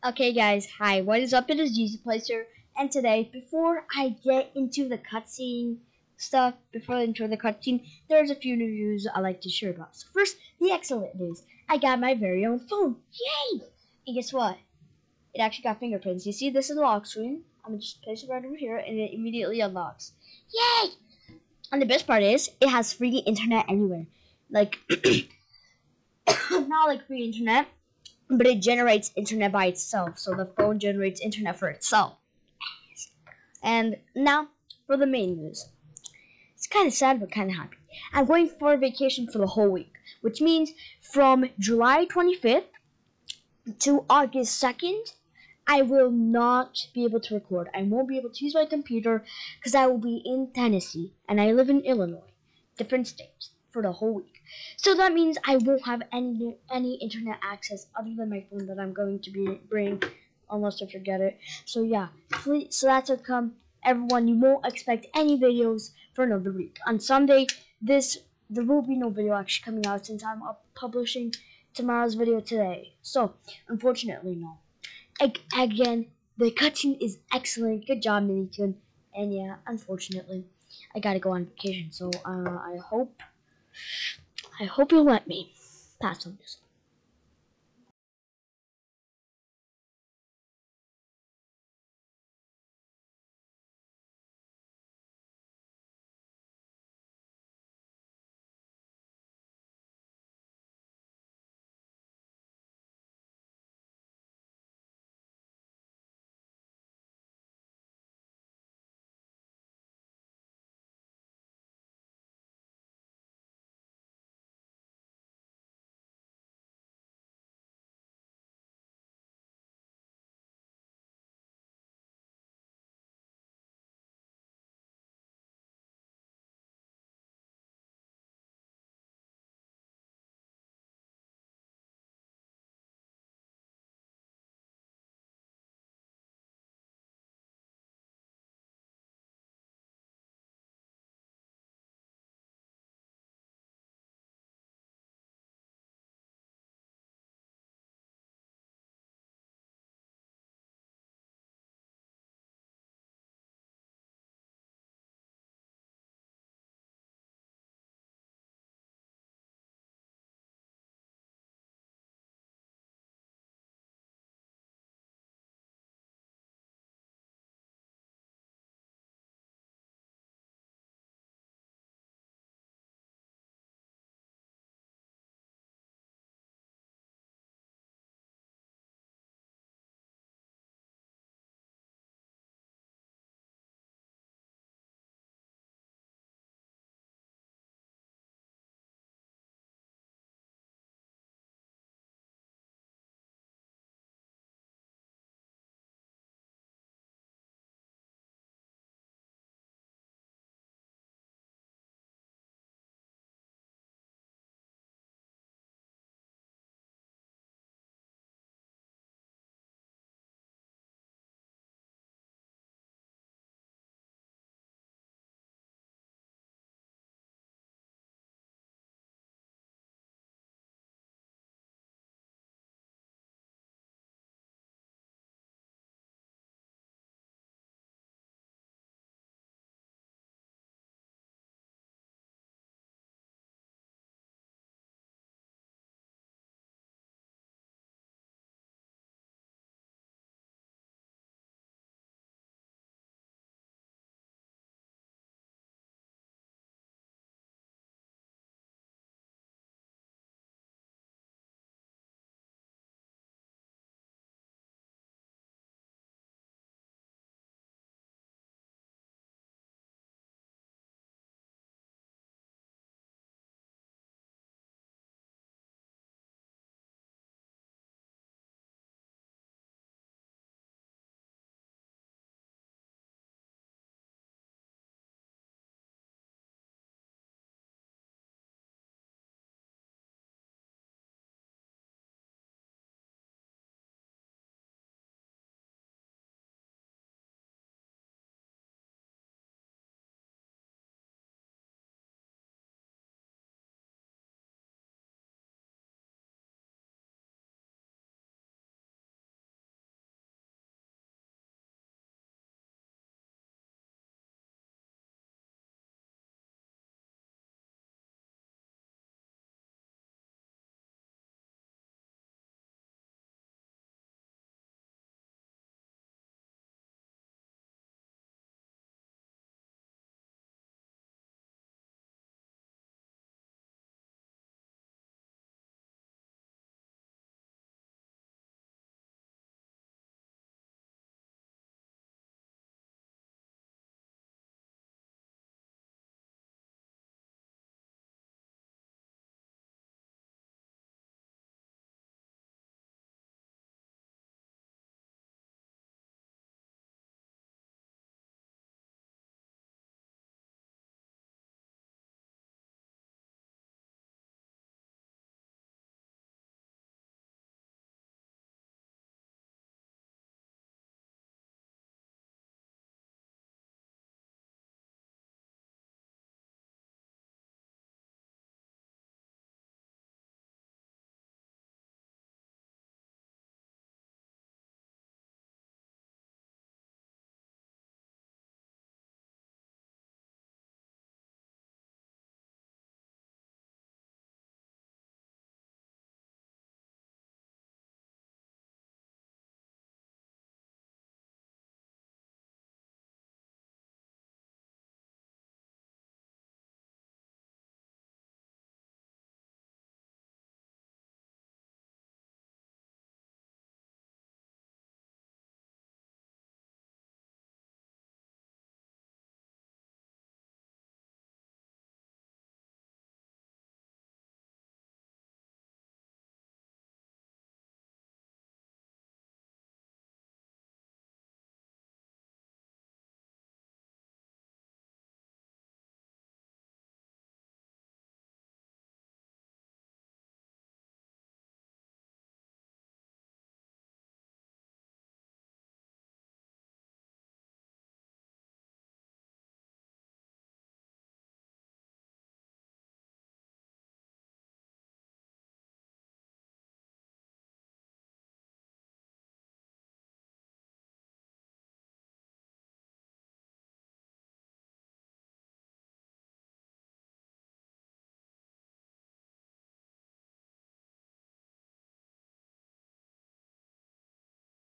Okay guys, hi, what is up? It is GZPlacer, and today, before I get into the cutscene stuff, there's a few news I like to share about. So first, the excellent news. I got my very own phone. Yay! And guess what? It actually got fingerprints. You see this is the lock screen. I'm gonna just place it right over here and it immediately unlocks. Yay! And the best part is, it has free internet anywhere. Like, not like free internet, but it generates internet by itself. So the phone generates internet for itself. And now for the main news. It's kind of sad but kind of happy. I'm going for a vacation for the whole week, which means from July 25th to August 2nd, I will not be able to record. I won't be able to use my computer because I will be in Tennessee and I live in Illinois, different states, for the whole week. So that means I won't have any internet access other than my phone that I'm going to bring, unless I forget it. So yeah, please, so that's what come. Everyone, you won't expect any videos for another week. On Sunday, there will be no video actually coming out since I'm publishing tomorrow's video today. So unfortunately, no. Again, the cutscene is excellent. Good job, Minitoon. And yeah, unfortunately, I gotta go on vacation. So I hope you'll let me pass on this.